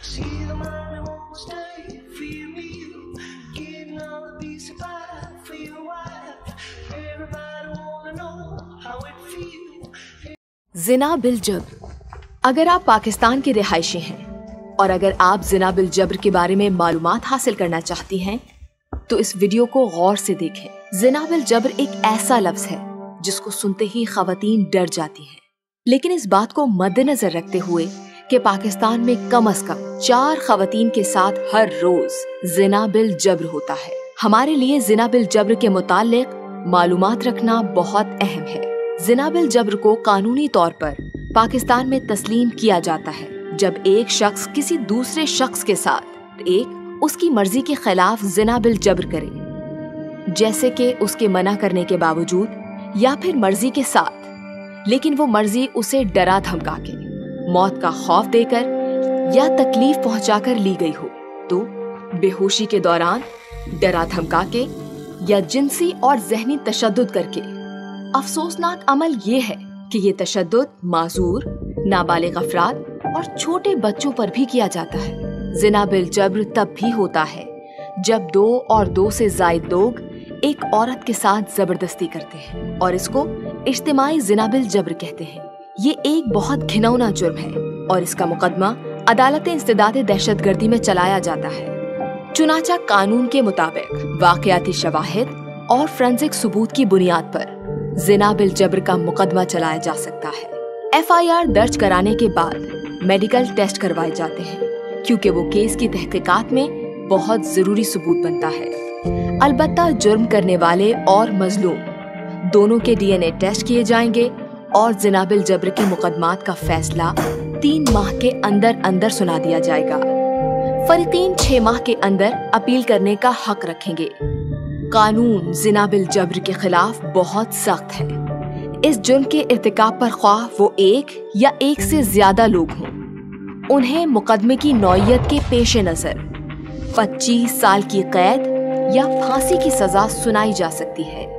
See the man who won't stay for your meal, getting all the piece of pie for your wife. Everybody wanna know how it feels. ज़िना बिल जब्र। अगर आप पाकिस्तान के रिहायशी हैं और अगर आप ज़िना बिल जब्र के बारे में मालूमात हासिल करना चाहती हैं तो इस वीडियो को गौर से देखें। ज़िना बिल जब्र एक ऐसा लफ्ज है जिसको सुनते ही ख़वातीन डर जाती हैं, लेकिन इस बात को मद्देनजर रखते हुए कि पाकिस्तान में कम से कम 4 ख़वातीन के साथ हर रोज ज़िना बिल जब्र होता है, हमारे लिए ज़िना बिल जब्र के मुताल्लिक मालूमात रखना बहुत अहम है। ज़िना बिल जब्र को कानूनी तौर पर पाकिस्तान में तस्लीम किया जाता है जब एक शख्स किसी दूसरे शख्स के साथ एक उसकी मर्जी के खिलाफ ज़िना बिल जब्र करे, जैसे कि उसके मना करने के बावजूद या फिर मर्जी के साथ, लेकिन वो मर्जी उसे डरा धमका के, मौत का खौफ देकर या तकलीफ पहुंचाकर ली गई हो, तो बेहोशी के दौरान डरा धमका के या जिनसी और ज़हनी तशद्दुद करके। अफसोसनाक अमल ये है कि ये तशद्दुद माजूर, नाबालिग अफराद और छोटे बच्चों पर भी किया जाता है। ज़िना बिल जब्र तब भी होता है जब 2 और 2 से ज़ायद लोग एक औरत के साथ जबरदस्ती करते हैं और इसको इज्तिमाई ज़िना बिल जब्र कहते हैं। ये एक बहुत घिनौना जुर्म है और इसका मुकदमा अदालत इंसदाद दहशतगर्दी में चलाया जाता है। चुनाचा कानून के मुताबिक वाक़याती शवाहिद और फोरेंसिक सबूत की बुनियाद पर ज़िना बिल जब्र का मुकदमा चलाया जा सकता है। FIR दर्ज कराने के बाद मेडिकल टेस्ट करवाए जाते हैं क्योंकि वो केस की तहकीकात में बहुत जरूरी सबूत बनता है। अलबत्ता जुर्म करने वाले और मजलूम दोनों के DNA टेस्ट किए जाएंगे और ज़िना बिल जब्र के मुकदमात का फैसला 3 माह के अंदर अंदर सुना दिया जाएगा। फरीकीन 6 माह के अंदर अपील करने का हक रखेंगे। कानून ज़िना बिल जब्र के खिलाफ बहुत सख्त है। इस जुर्म के इर्तिकाब पर ख्वाह वो एक या एक से ज्यादा लोग हों, उन्हें मुकदमे की नौइयत के पेश नजर 25 साल की कैद या फांसी की सजा सुनाई जा सकती है।